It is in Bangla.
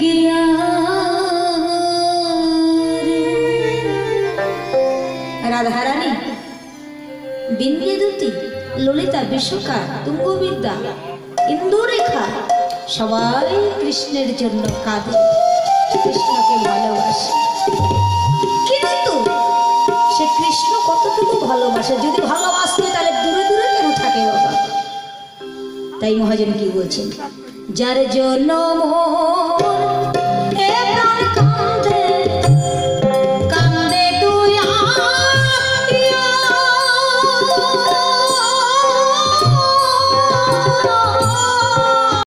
গিয়া রাধারানী, বিন্দ্যাদুতি, ললিতা, বিশ্বকা, তুঙ্গবিদ্যা, ইন্দুরেখা সবাই কৃষ্ণের জন্য কাঁদে, কৃষ্ণকে ভালোবাসে। কিন্তু সে কৃষ্ণ কতটুকু ভালোবাসে? যদি ভালোবাসতে তাহলে দূরে দূরে কেন থাকে বাবা? তাই মহাজন কি বলছেন, যার জন্য মোর